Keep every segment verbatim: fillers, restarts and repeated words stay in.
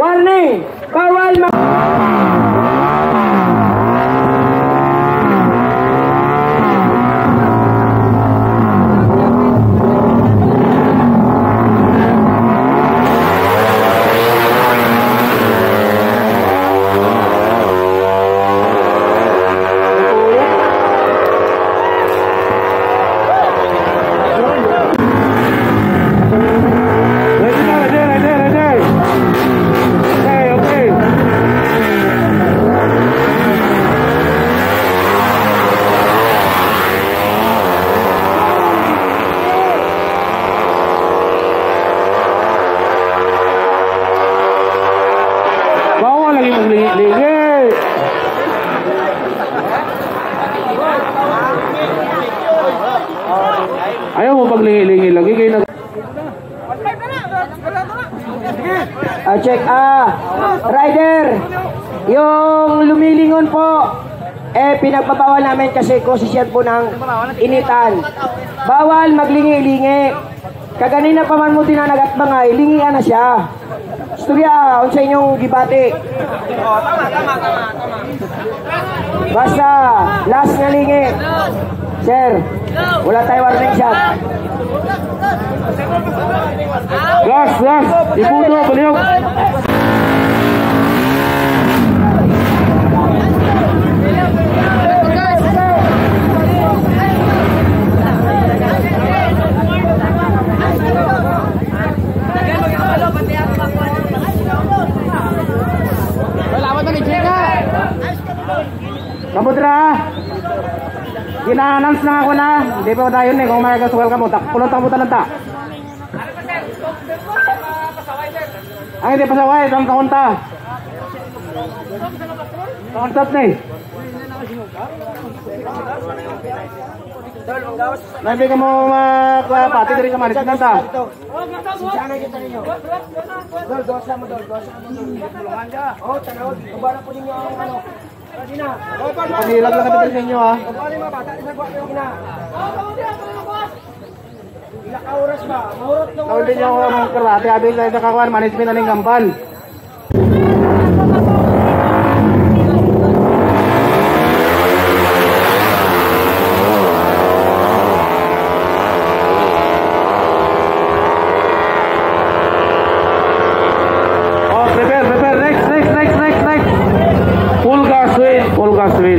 Warning! Bawal mag... Ayaw mo paglingi-lingi lagi kayo na. Ah, check. Ah, rider, yung lumilingon po, eh pinagpapawal namin kasi konsisyan po ng initan. Bawal maglingi-lingi. Kaganina pa man mo tinanagat bangay, lingian na siya. Istorya, unsa inyong gibati. Oh, tama, tama, tama, tama. Basta, last na lingi. Sir, wala tayo warning shot. Last, last. Iputo, baliw. Kamutra, gina-announce na ako na. Hindi pa tayo eh. Kung may kasugal ka mo, pulong-tang mo talanta. Ay, hindi pasaway. Itong kaunta. Kauntat na eh. Nabi ka mo pati dari kemarin sinanta. Dol, dosa mo, dol, dosa mo, dol. Tulungan ka. Oh, tanawad. Kubara po ninyo ang ano. Kadina. Panilag lang kami sa inyo ha. Kubara mga bata, nagwa ko yung gina. Ilang oras ba? Mahurot nung Kau din yung mga karate. Habis tayo nakakuha, management na ng gampal. Full gas with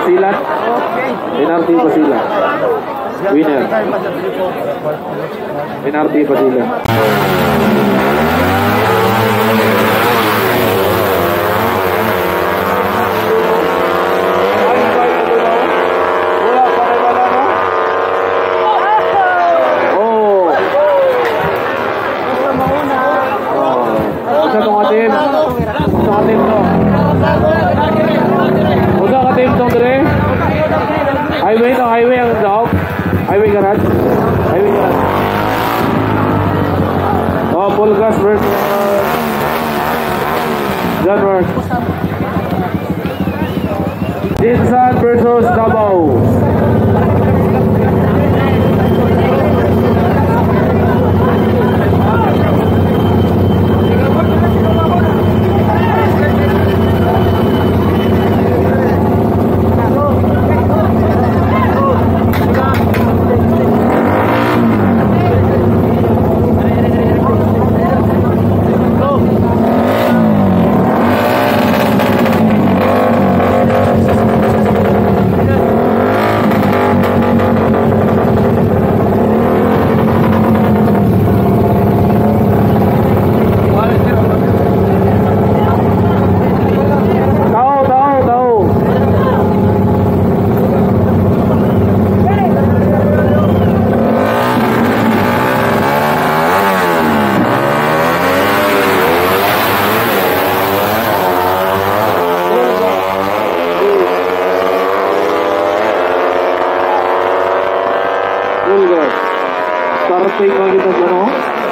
Basilan. N R T Basilan. Winner. N R T Basilan. Highway to highway ang dog. Highway garage. Highway garage. Oh, full gas versus John Mark. Jinsan versus Davao. Parting lagi kita no.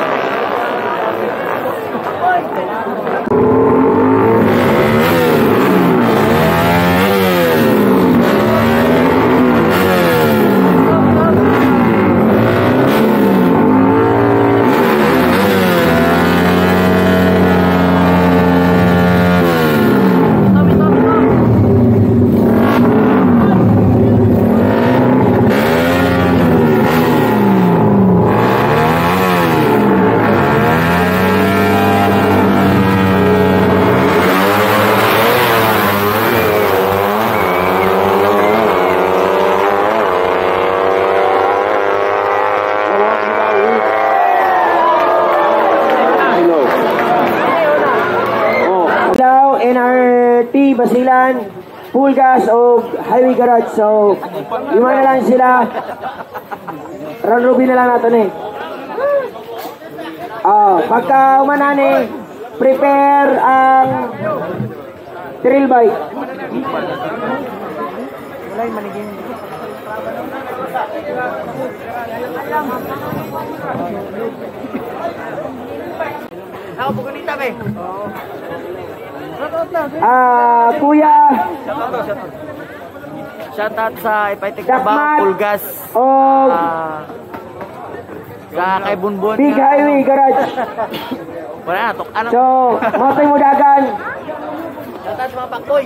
N R T Basilan, full gas o highway garage. So, lima na lang sila. Round robin na lang natin eh. Oh, pagka umanan eh, prepare ang trail bike. Ako pugunita ba eh? Ah, kuya. Shoutout sa Ipaitik Dakmat. Tabang, Pulgas. O Ah, sa kay Bunbun. big highway garage. Wala na, tok. Ano? So, motoy mo dagan. Shoutout sa mga paktoy.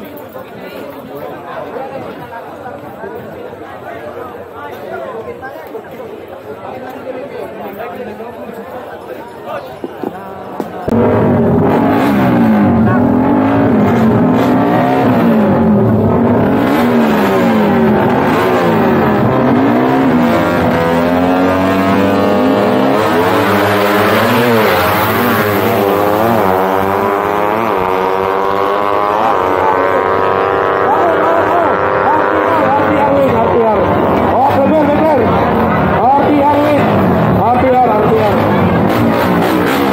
R T R, R T R.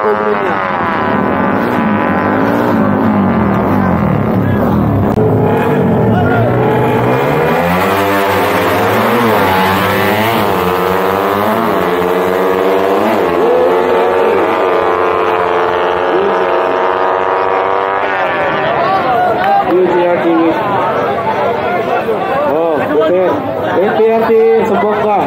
old wheel niya. U G R T V. Oh, puti. twenty R T, subok ka.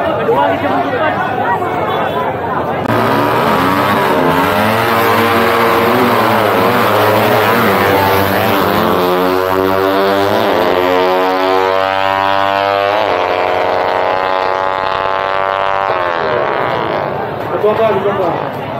Subok ka, subok ka.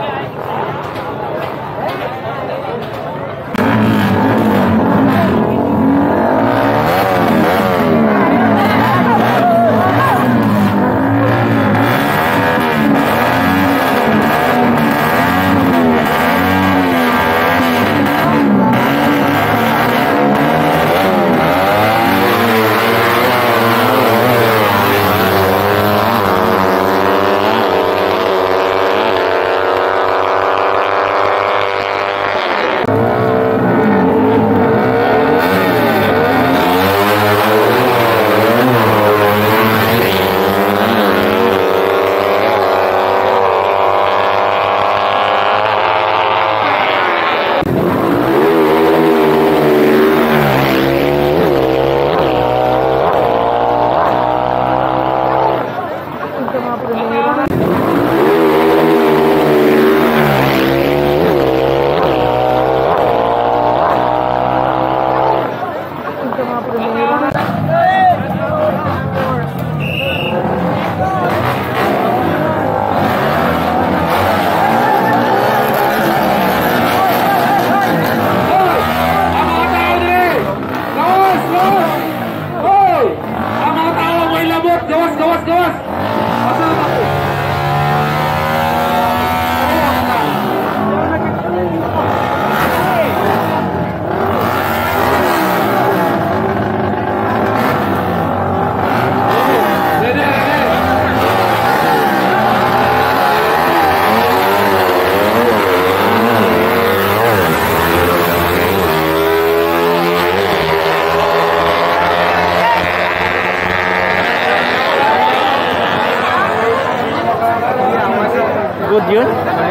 Good yun?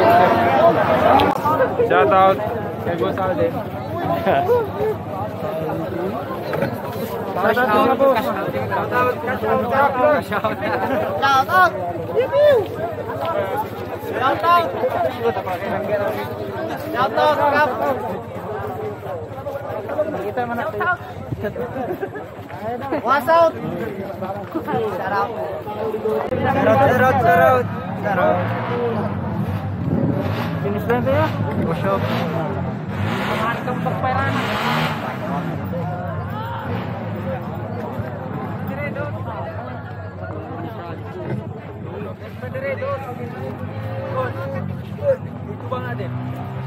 Shout out kay Boss Alden. Shout out na po. Shout out. Shout out. Shout out. Shout out. Kita mana? Was out. Shout out. Shout out. Shout out. Finish lang tayo. Bosyo. Pamahan kang pagpairan. Diredo. Diredo. Good. Good. Dito ba nga din?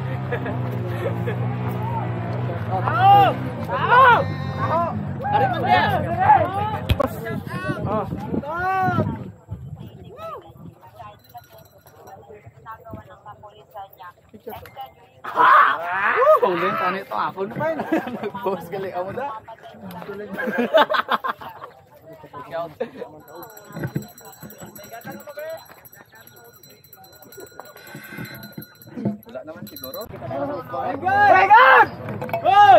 Ao! Ao! Ao! Ari mo niya. Oh. Stop! Kung din, tani ito ako na ba yun? Nag-post gali ako na. Wala naman siguro. Regan! Hoy!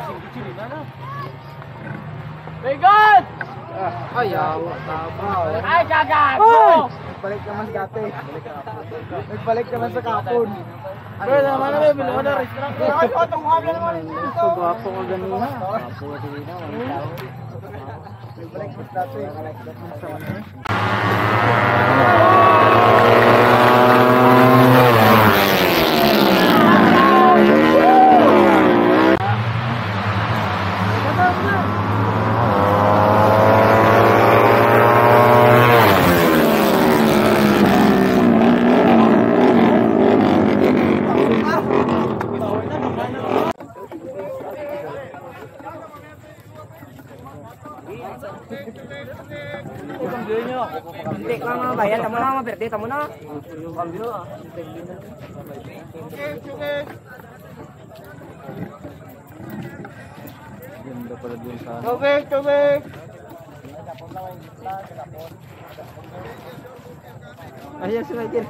Regan! Ay, awa. Ay, gagat! Balik naman sa kape. Nagbalik naman sa kapon. Pero naman na may bilo na restaurant. Ay, patong habla naman. Gusto gwapo ko ganun na. Gwapo ko din na. Nagbalik sa kape. mga bayan, tamo na mga berde, tamo na. Tubig, tubig. Ayan si Michael.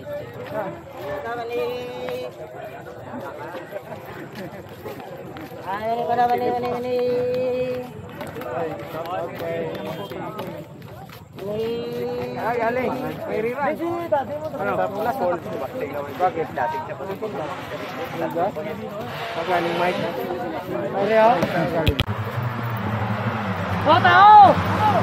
Ay, ko na bali bali bali. Ay, galing. May rira. Ano? Bakit? Dating siya pa. Magaling Mike. Ay, Leo. Oh, tao!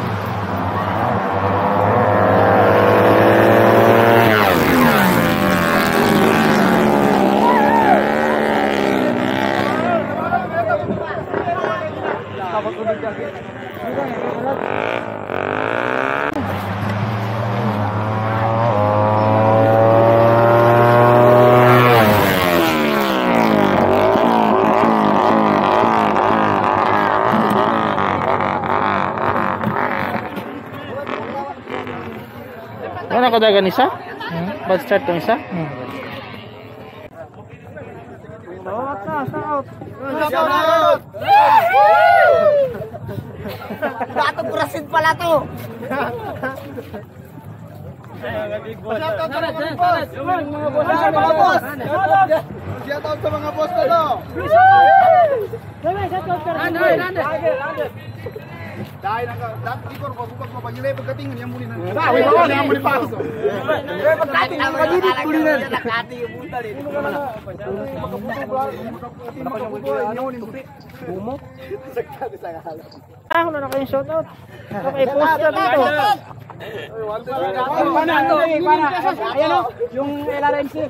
Ano ko dagan isa? Hmm? Bad start tong isa? Hmm. Out na, out. Shout out! Dato brasin pala to. Shout out sa mga boss! Shout out sa mga boss! Shout out sa mga boss na to! Dahil ang lahat di ko pag mapagilay pagdating niya muli na. Dahil ko niya muli pa. Eh pagdating ang magigit muli na. Nakati yung punta din. Bumo. Ah, wala na kayong shoutout. Okay, post na dito. Ayan o, yung L R M C.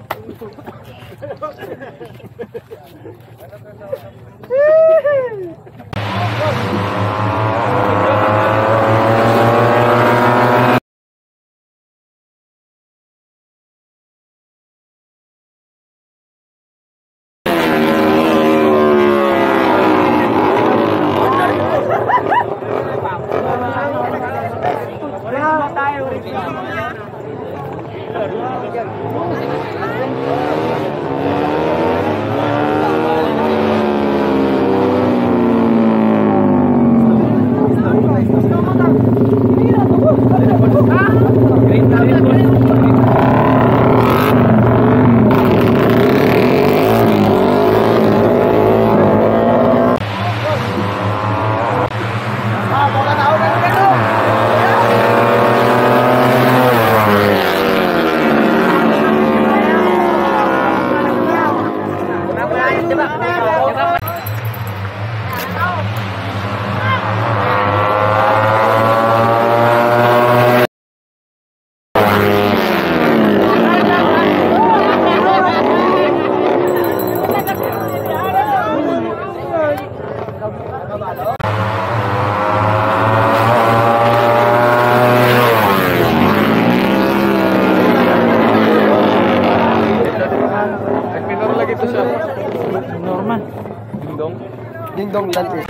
Norman. Ding dong dance.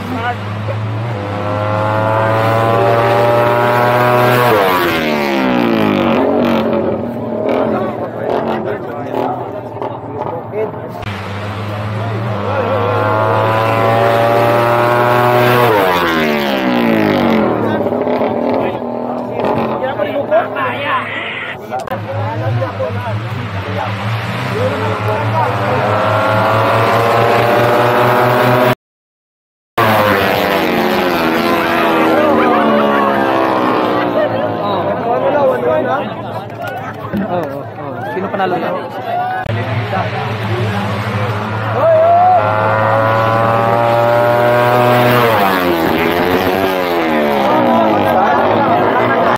Kid.